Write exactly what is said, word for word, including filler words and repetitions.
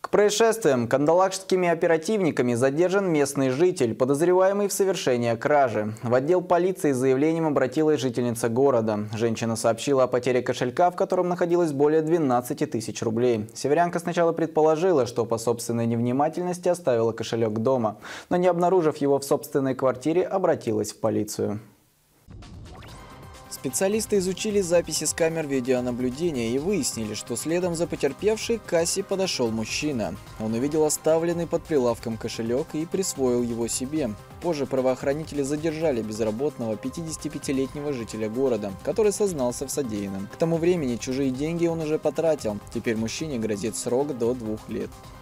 К происшествиям кандалакшскими оперативниками задержан местный житель, подозреваемый в совершении кражи. В отдел полиции с заявлением обратилась жительница города. Женщина сообщила о потере кошелька, в котором находилось более двенадцати тысяч рублей. Северянка сначала предположила, что по собственной невнимательности оставила кошелек дома, но не обнаружив его в собственной квартире, обратилась в полицию. Специалисты изучили записи с камер видеонаблюдения и выяснили, что следом за потерпевшей к кассе подошел мужчина. Он увидел оставленный под прилавком кошелек и присвоил его себе. Позже правоохранители задержали безработного пятидесятипятилетнего жителя города, который сознался в содеянном. К тому времени чужие деньги он уже потратил. Теперь мужчине грозит срок до двух лет.